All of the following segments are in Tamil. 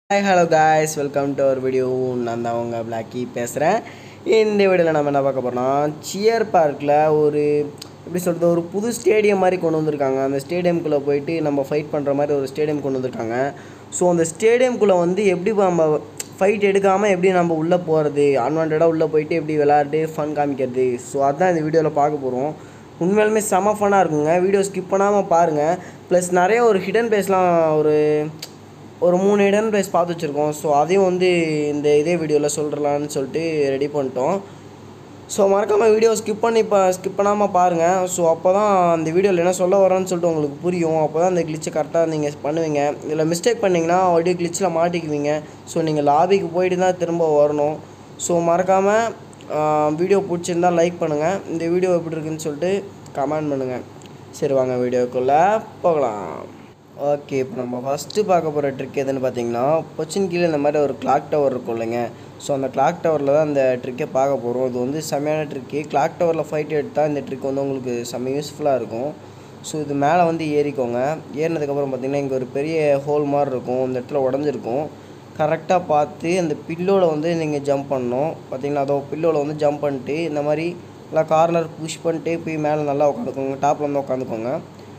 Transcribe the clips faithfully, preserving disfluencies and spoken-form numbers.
Hi, hello guys, welcome to our video. நான் தான் உங்கள் பிளாக்கி பேசுகிறேன். இந்த வீடியோவில் நம்ம என்ன பார்க்க போகிறோம்னா, சியர் பார்க்கில் ஒரு எப்படி சொல்கிறது ஒரு புது ஸ்டேடியம் மாதிரி கொண்டு வந்திருக்காங்க. அந்த ஸ்டேடியம்குள்ளே போயிட்டு நம்ம ஃபைட் பண்ணுற மாதிரி ஒரு ஸ்டேடியம் கொண்டு வந்திருக்காங்க. ஸோ அந்த ஸ்டேடியம்குள்ளே வந்து எப்படி நம்ம ஃபைட் எடுக்காமல் எப்படி நம்ம உள்ளே போகிறது, அன்வான்டாக உள்ளே போயிட்டு எப்படி விளையாட்டு ஃபன் காமிக்கிறது. ஸோ அதுதான் இந்த வீடியோவில் பார்க்க போகிறோம். உண்மையாலுமே செம ஃபன்னாக இருக்குங்க. வீடியோ ஸ்கிப் பண்ணாமல் பாருங்கள். ப்ளஸ் நிறைய ஒரு ஹிடன் பிளேஸ்லாம் ஒரு ஒரு மூணு ஹிடன் பிளேஸ் பார்த்து வச்சுருக்கோம். ஸோ அதையும் வந்து இந்த இதே வீடியோவில் சொல்கிறலான்னு சொல்லிட்டு ரெடி பண்ணிட்டோம். ஸோ மறக்காமல் வீடியோ ஸ்கிப் பண்ணி இப்போ ஸ்கிப் பண்ணாமல் பாருங்கள். ஸோ அப்போ தான் அந்த வீடியோவில் என்ன சொல்ல வரேன்னு சொல்லிட்டு உங்களுக்கு புரியும். அப்போ தான் அந்த கிளிச்சை கரெக்டாக நீங்கள் பண்ணுவீங்க. இதில் மிஸ்டேக் பண்ணிங்கன்னா அப்படியே கிளிச்சில் மாட்டிக்குவீங்க. ஸோ நீங்கள் லாபிக்கு போயிட்டு தான் திரும்ப வரணும். ஸோ மறக்காமல் வீடியோ பிடிச்சிருந்தால் லைக் பண்ணுங்கள். இந்த வீடியோ எப்படி இருக்குன்னு சொல்லிட்டு கமெண்ட் பண்ணுங்கள். சரி வாங்க வீடியோக்குள்ளே போகலாம். ஓகே, இப்போ நம்ம ஃபஸ்ட்டு பார்க்க போகிற ட்ரிக் எதுன்னு பார்த்தீங்கன்னா, பொச்சின் கீழே இந்த மாதிரி ஒரு கிளாக் டவர் இருக்கும் இல்லைங்க. ஸோ அந்த கிளாக் டவரில் தான் அந்த ட்ரிக்கை பார்க்க போகிறோம். இது வந்து செம்மையான ட்ரிக்கு. கிளாக் டவரில் ஃபைட் எடுத்தால் இந்த ட்ரிக் வந்து உங்களுக்கு செம்ம யூஸ்ஃபுல்லாக இருக்கும். ஸோ இது மேலே வந்து ஏறிக்கோங்க. ஏறினதுக்கப்புறம் பார்த்திங்கன்னா இங்கே ஒரு பெரிய ஹோல் மாதிரி இருக்கும். இந்த இடத்துல உடஞ்சிருக்கும். கரெக்டாக பார்த்து அந்த பில்லோவில் வந்து நீங்கள் ஜம்ப் பண்ணணும். பார்த்திங்கன்னா அதோ பில்லோவில் வந்து ஜம்ப் பண்ணிட்டு இந்த மாதிரி நல்லா கார்னர் புஷ் பண்ணிட்டு போய் மேலே நல்லா உட்காந்துக்கோங்க. டாப்பில் வந்து உட்காந்துக்கோங்க.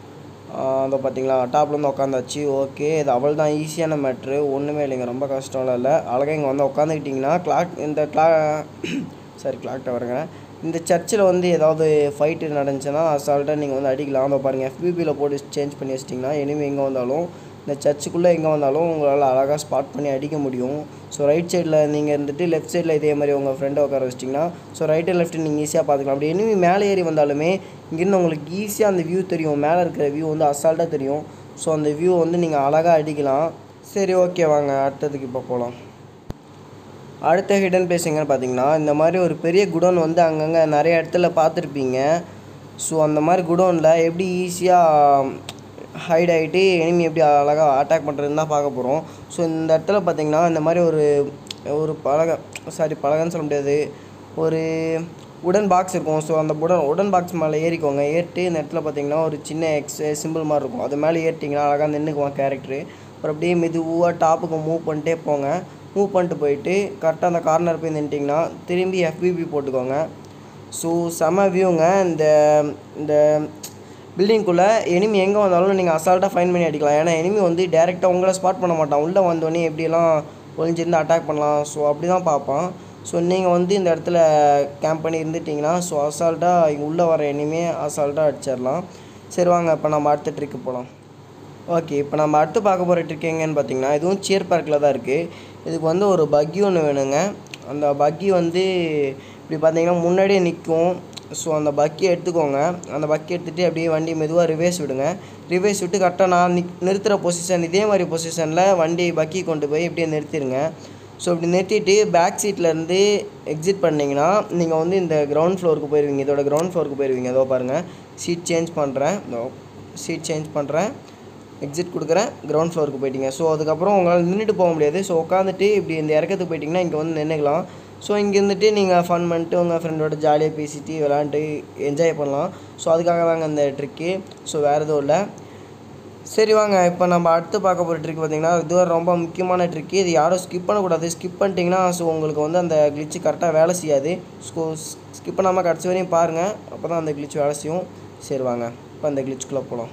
அதை பார்த்தீங்களா, டாப்பில் வந்து உட்காந்தாச்சு. ஓகே, இது அவள் தான் ஈஸியான மேட்ரு, ஒன்றுமே இல்லைங்க, ரொம்ப கஷ்டம்லாம் இல்லை. அழகாக இங்கே வந்து உட்காந்துக்கிட்டிங்கன்னா கிளாக் இந்த கிளா சாரி கிளாக் டவருங்க. இந்த சர்ச்சில் வந்து ஏதாவது ஃபைட்டு நடந்துச்சுன்னா அசால்ட்டாக நீங்கள் வந்து அடிக்கலாம். அதை பாருங்கள், எஃபிபியில் போட்டு சேஞ்ச் பண்ணி வச்சிட்டிங்கன்னா எனிமே எங்கே வந்தாலும் இந்த சர்ச்சுக்குள்ளே எங்கே வந்தாலும் உங்களால் அழகாக ஸ்பாட் பண்ணி அடிக்க முடியும். ஸோ ரைட் சைடில் நீங்கள் இருந்துட்டு லெஃப்ட் சைடில் இதே மாதிரி உங்கள் ஃப்ரெண்டை உட்கார வச்சிட்டிங்கன்னா ஸோ ரைட்டு லெஃப்ட்டு நீங்கள் ஈஸியாக பார்த்துக்கலாம். அப்படி எனிமி மேலே ஏறி வந்தாலுமே இங்கேருந்து உங்களுக்கு ஈஸியாக அந்த வியூ தெரியும். மேலே இருக்கிற வியூ வந்து அசால்ட்டாக தெரியும். ஸோ அந்த வியூ வந்து நீங்கள் அழகாக அடிக்கலாம். சரி, ஓகே, வாங்க அடுத்ததுக்கு இப்போ போகலாம். அடுத்த ஹிடன் பிளேஸ் எங்கன்னு பார்த்தீங்கன்னா, இந்த மாதிரி ஒரு பெரிய குடோன் வந்து அங்கங்கே நிறைய இடத்துல பார்த்துருப்பீங்க. ஸோ அந்த மாதிரி குடோனில் எப்படி ஈஸியாக ஹைட் ஆகிட்டு எனிமி எப்படி அழகாக அட்டாக் பண்ணுறதுன்னு தான் பார்க்க போகிறோம். ஸோ இந்த இடத்துல பார்த்திங்கன்னா இந்த மாதிரி ஒரு ஒரு பலகை சாரி பலகைன்னு சொல்ல முடியாது, ஒரு உடன் பாக்ஸ் இருக்கும். ஸோ அந்த உடன் உடன் பாக்ஸ் மேலே ஏறிக்கோங்க. ஏறிட்டு இந்த இடத்துல பார்த்திங்கன்னா ஒரு சின்ன எக்ஸ் சிம்பிள் மாதிரி இருக்கும். அது மேலே ஏறிட்டிங்கன்னா அழகாக நின்றுக்குவான் கேரக்டரு. அப்புறம் அப்படியே மெதுவாக டாப்புக்கு மூவ் பண்ணிட்டே போங்க. மூவ் பண்ணிட்டு போயிட்டு கரெக்டாக அந்த கார்னர் போய் நின்ட்டிங்கன்னா திரும்பி எஃபிபி போட்டுக்கோங்க. ஸோ செம வியூங்க. இந்த இந்த பில்டிங்குள்ளே எனிமி எங்கே வந்தாலும் நீங்கள் அசால்ட்டாக ஃபைன் பண்ணி அடிக்கலாம். ஏன்னா எனிமி வந்து டேரெக்டாக உங்களை ஸ்பாட் பண்ண மாட்டான். உள்ளே வந்தோடனே எப்படியெல்லாம் ஒளிஞ்சிருந்து அட்டாக் பண்ணலாம், ஸோ அப்படி தான் பார்ப்பான். ஸோ நீங்கள் வந்து இந்த இடத்துல கேம்ப் பண்ணி இருந்துட்டிங்கன்னா ஸோ அசால்ட்டாக இங்கே உள்ளே வர எனிமே அசால்ட்டாக அடிச்சிடலாம். சரி வாங்க இப்போ நம்ம அடுத்த ட்ரிக்கு போகலாம். ஓகே, இப்போ நம்ம அடுத்து பார்க்க போகிற ட்ரிக் எங்கேன்னு பார்த்தீங்கன்னா, இதுவும் சியர் பார்க்கில் தான் இருக்குது. இதுக்கு வந்து ஒரு பக்கி ஒன்று வேணுங்க. அந்த பக்கி வந்து இப்படி பார்த்தீங்கன்னா முன்னாடியே நிற்கும். ஸோ அந்த பக்கி எடுத்துக்கோங்க. அந்த பக்கி எடுத்துகிட்டு அப்படியே வண்டி மெதுவாக ரிவேஸ் விடுங்க. ரிவேஸ் விட்டு கரெக்டாக நான் நி நிறுத்துகிற பொசிஷன் இதே மாதிரி பொசிஷனில் வண்டி பக்கி கொண்டு போய் இப்படியே நிறுத்திடுங்க. ஸோ இப்படி நிறுத்திட்டு பேக் சீட்லேருந்து எக்ஸிட் பண்ணிங்கன்னா நீங்கள் வந்து இந்த கிரவுண்ட் ஃப்ளோருக்கு போயிடுவீங்க. இதோட கிரவுண்ட் ஃப்ளோருக்கு போயிடுவீங்க. அதோ பாருங்கள், சீட் சேஞ்ச் பண்ணுறேன். இதோ சீட் சேஞ்ச் பண்ணுறேன், எக்ஸிட் கொடுக்குறேன், கிரவுண்ட் ஃப்ளோருக்கு போயிட்டீங்க. ஸோ அதுக்கப்புறம் உங்களால் நின்றுட்டு போக முடியாது. ஸோ உட்காந்துட்டு இப்படி இந்த இறக்கத்துக்கு போயிட்டிங்கன்னா இங்கே வந்து நின்றுக்கலாம். ஸோ இங்கே இருந்துட்டு நீங்கள் ஃபன் பண்ணிட்டு உங்கள் ஃப்ரெண்டோட ஜாலியாக பேசிட்டு விளாண்டுட்டு என்ஜாய் பண்ணலாம். ஸோ அதுக்காக தாங்க அந்த ட்ரிக்கு. ஸோ வேறு எதுவும் இல்லை. சரி வாங்க இப்போ நம்ம அடுத்து பார்க்க போகிற ட்ரிக் பார்த்திங்கன்னா, இது ரொம்ப முக்கியமான ட்ரிக்கு. இது யாரும் ஸ்கிப் பண்ணக்கூடாது. ஸ்கிப் பண்ணிட்டீங்கன்னா ஸோ உங்களுக்கு வந்து அந்த கிளிச்சு கரெக்டாக வேலை செய்யாது. ஸோ ஸ்கிப் பண்ணாமல் கடைசி வரையும் பாருங்கள், அப்போ தான் அந்த கிளிச் வேலை செய்யும். சரி வாங்க இப்போ அந்த கிளிச்சுக்குள்ளே போகலாம்.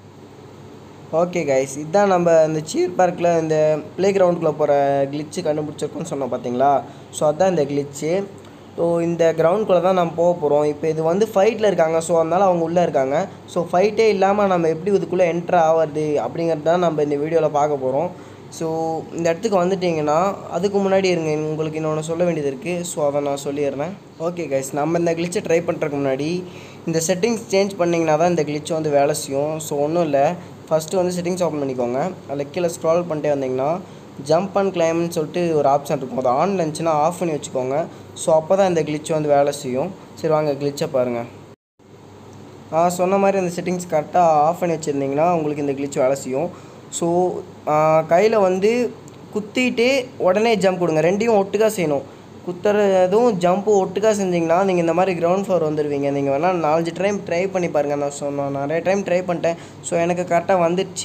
ஓகே கைஸ், இதுதான் நம்ம இந்த சியர் பார்க்கில் இந்த ப்ளே கிரவுண்டுக்குள்ளே போகிற கிளிச்சு கண்டுபிடிச்சிருக்கோன்னு சொன்னோம் பார்த்தீங்களா. ஸோ அதுதான் இந்த கிளிச்சு. ஸோ இந்த கிரவுண்டுக்குள்ளே தான் நம்ம போக போகிறோம். இப்போ இது வந்து ஃபைட்டில் இருக்காங்க. ஸோ அதனால் அவங்க உள்ளே இருக்காங்க. ஸோ ஃபைட்டே இல்லாமல் நம்ம எப்படி இதுக்குள்ளே என்ட்ரு ஆகிறது அப்படிங்கிறது தான் நம்ம இந்த வீடியோவில் பார்க்க போகிறோம். ஸோ இந்த இடத்துக்கு வந்துட்டிங்கன்னா அதுக்கு முன்னாடி இருங்க, உங்களுக்கு இன்னொன்று சொல்ல வேண்டியது இருக்குது. ஸோ அதை நான் சொல்லிடுறேன். ஓகே கைஸ், நம்ம இந்த கிளிச்சை ட்ரை பண்ணுறதுக்கு முன்னாடி இந்த செட்டிங்ஸ் சேஞ்ச் பண்ணிங்கன்னா தான் இந்த கிளிச்சு வந்து வேலை செய்யும். ஸோ ஒன்றும் இல்லை, ஃபஸ்ட்டு வந்து செட்டிங்ஸ் ஓப்பன் பண்ணிக்கோங்க. அதில் கீழே ஸ்க்ரால் பண்ணிட்டே வந்தீங்கன்னா ஜம்ப் அண்ட் கிளைம்னு சொல்லிட்டு ஒரு ஆப்ஷன் இருக்கும். அது ஆன்ல இருந்துச்சுன்னா ஆஃப் பண்ணி வச்சுக்கோங்க. ஸோ அப்போ தான் இந்த கிளிச்சு வந்து வேலை செய்யும். சரி வாங்க கிளிச்சை பாருங்கள். நான் சொன்ன மாதிரி அந்த செட்டிங்ஸ் கரெக்டாக ஆஃப் பண்ணி வச்சுருந்தீங்கன்னா உங்களுக்கு இந்த கிளிச் வேலை செய்யும். ஸோ கையில் வந்து குத்திட்டு உடனே ஜம்ப் கொடுங்க. ரெண்டையும் ஒட்டுக்காக செய்யணும். குத்துறதும் ஜம்ப்பு ஒட்டுக்காக செஞ்சிங்கன்னா நீங்கள் இந்த மாதிரி கிரவுண்ட் ஃப்ளோர் வந்துடுவீங்க. நீங்கள் வேணால் நாலஞ்சு டைம் ட்ரை பண்ணி பாருங்கள். நான் சொன்னேன் நிறைய டைம் ட்ரை பண்ணிட்டேன். ஸோ எனக்கு கரெக்டாக வந்துடுச்சு.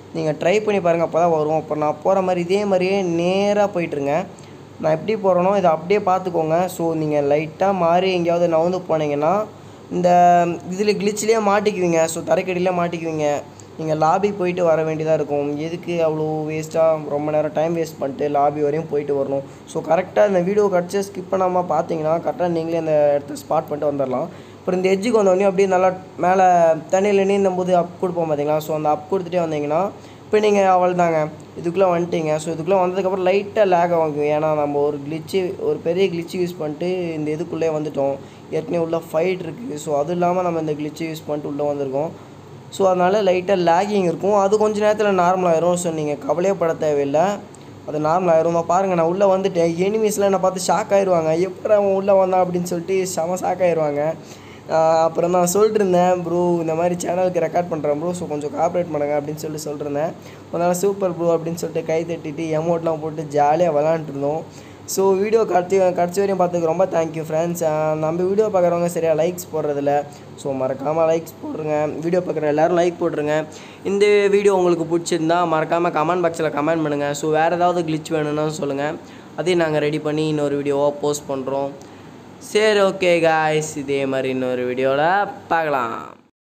நீங்கள் ட்ரை பண்ணி பாருங்கள், அப்போ தான் வரும். இப்போ நான் போகிற மாதிரி இதே மாதிரியே நேராக போயிட்டுருங்க. நான் எப்படி போகிறேனோ இதை அப்படியே பார்த்துக்கோங்க. ஸோ நீங்கள் லைட்டாக மாறி எங்கேயாவது நவுந்து போனீங்கன்னா இந்த இதில் கிளிச்சிலே மாட்டிக்குவீங்க. ஸோ தரைக்கடியில் மாட்டிக்குவீங்க. நீங்கள் லாபி போயிட்டு வர வேண்டியதாக இருக்கும். எதுக்கு அவ்வளோ வேஸ்ட்டாக ரொம்ப நேரம் டைம் வேஸ்ட் பண்ணிட்டு லாபி வரையும் போயிட்டு வரணும். ஸோ கரெக்டாக இந்த வீடியோ கிடச்சி ஸ்கிப் பண்ணாமல் பார்த்தீங்கன்னா கரெக்டாக நீங்களே இந்த இடத்த ஸ்பாட் பண்ணிட்டு வந்துடலாம். அப்புறம் இந்த எட்ஜுக்கு வந்தோடனே அப்படியே நல்லா மேலே தண்ணியில் நீந்தும் போது அப் கொடுப்போம் பார்த்தீங்களா. ஸோ அந்த அப் கொடுத்துட்டே வந்தீங்கன்னா இப்போ நீங்கள் அவள் தாங்க இதுக்குள்ளே வந்துட்டீங்க. ஸோ இதுக்குள்ளே வந்ததுக்கப்புறம் லைட்டாக லேக் ஆகும். ஏன்னா நம்ம ஒரு கிளிச்சு ஒரு பெரிய கிளிச்சு யூஸ் பண்ணிட்டு இந்த இதுக்குள்ளே வந்துட்டோம். ஏற்கனவே உள்ள ஃபைட் இருக்குது. ஸோ அதுவும் இல்லாமல் நம்ம இந்த கிளிச்சு யூஸ் பண்ணிட்டு உள்ளே வந்திருக்கோம். ஸோ அதனால் லைட்டாக லேகிங் இருக்கும். அது கொஞ்சம் நேரத்தில் நார்மலாகிடும். ஸோ நீங்கள் கவலையப்பட தேவையில்லை, அது நார்மலாகிடும். நான் பாருங்கள், நான் உள்ளே வந்துட்டேன். எனிமீஸ்லாம் என்னை பார்த்து ஷாக் ஆகிடுவாங்க. எப்படி அவன் உள்ளே வந்தான் அப்படின்னு சொல்லிட்டு செம ஷாக் ஆகிடுவாங்க. அப்புறம் நான் சொல்லிட்டு இருந்தேன், ப்ரோ இந்த மாதிரி சேனலுக்கு ரெக்கார்ட் பண்ணுறேன் ப்ரோ, ஸோ கொஞ்சம் காப்பரேட் பண்ணுங்க அப்படின்னு சொல்லி சொல்லிருந்தேன். அதனால் சூப்பர் ப்ரோ அப்படின்னு சொல்லிட்டு கை தட்டிட்டு எமௌண்ட்லாம் போட்டு ஜாலியாக விளாண்டுருந்தோம். ஸோ வீடியோ கடைசி கடைசி வரையும் பார்த்துக்கு ரொம்ப தேங்க்யூ ஃப்ரெண்ட்ஸ். நம்ம வீடியோ பார்க்குறவங்க சரியாக லைக்ஸ் போடுறதில்ல. ஸோ மறக்காமல் லைக்ஸ் போடுறங்க. வீடியோ பார்க்குற எல்லோரும் லைக் போட்டுருங்க. இந்த வீடியோ உங்களுக்கு பிடிச்சிருந்தா மறக்காமல் கமெண்ட் பாக்ஸில் கமெண்ட் பண்ணுங்கள். ஸோ வேறு ஏதாவது கிளிச் வேணும்னு சொல்லுங்கள், அதையும் நாங்கள் ரெடி பண்ணி இன்னொரு வீடியோவாக போஸ்ட் பண்ணுறோம். சரி, ஓகே காய்ஸ், இதே மாதிரி இன்னொரு வீடியோவில் பார்க்கலாம்.